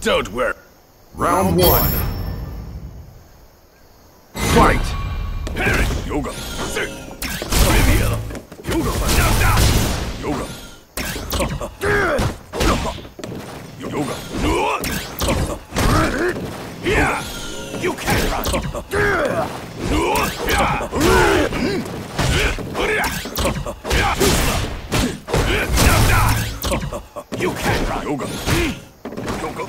Don't worry. Round one. Fight! Perish! Yoga! Trivial! Yoga! Yoga! Yoga! Yeah! You can't run! You can't run! Yoga! Yoga!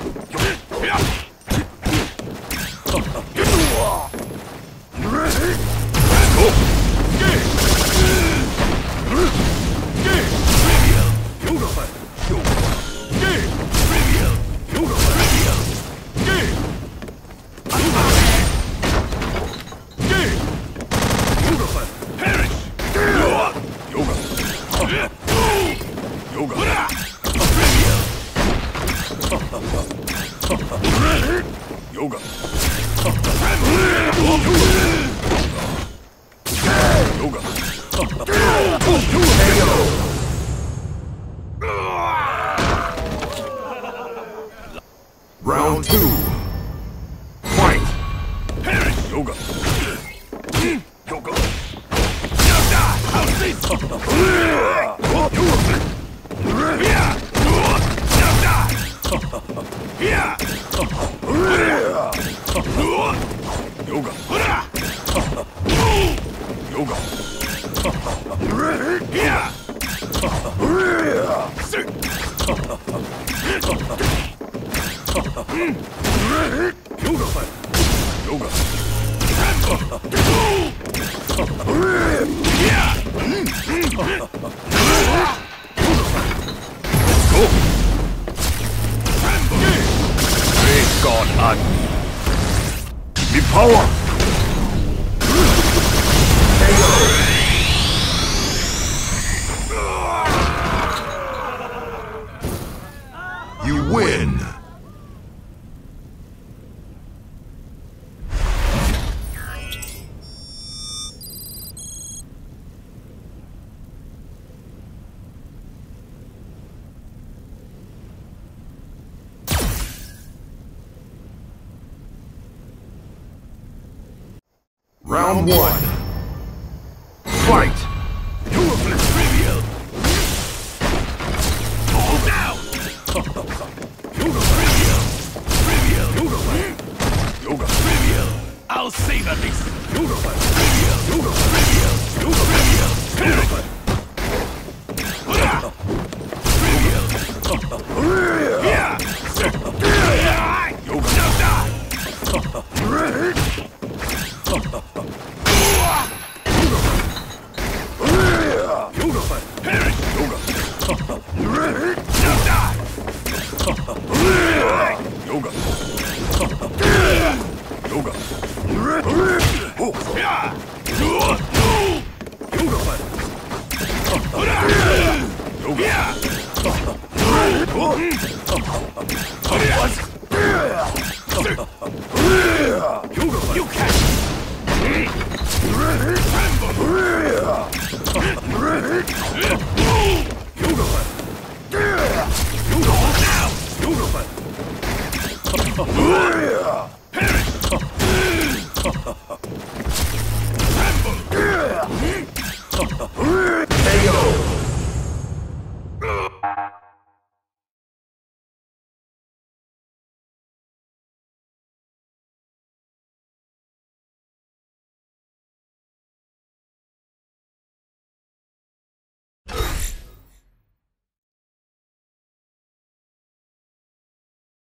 Round two. Fight! Yoga! Yoga! Great God, Agni! The power! You win! Round one. Fight! Trivial! Fall down! Trivial! Trivial! Yoga! Trivial! I'll save at least! Trivial! Trivial! Trivial! Trivial! Yeah! Yoga! You can't!